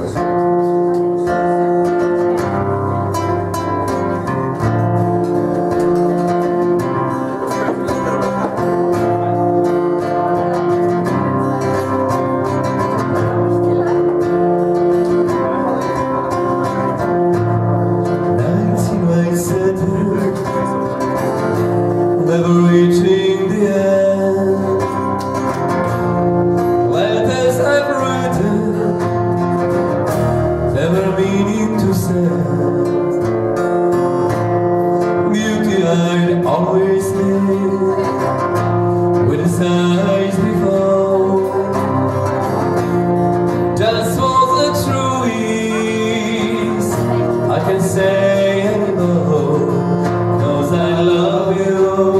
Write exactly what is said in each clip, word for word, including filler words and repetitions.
Never reaching the end. Letters I've written, never meaning to send. Beauty I'd always need, with his eyes before. Just what the truth is, I can say anymore, 'cause I love you.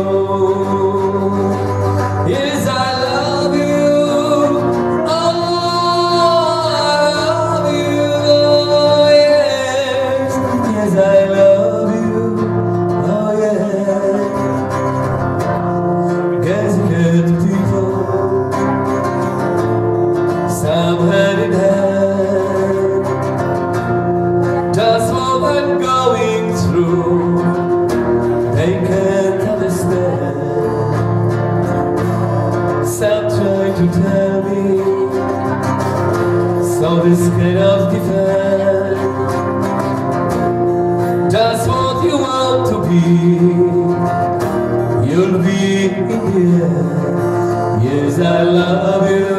Yes, I love you. Oh, I love you. Oh, yes. Yes, I love you. Oh, yeah. Guess good people, some hand in hand. Just what I'm going through, they can't understand. Some try to tell me, so this cannot defend. Just what you want to be, you'll be in the end. Yes, I love you.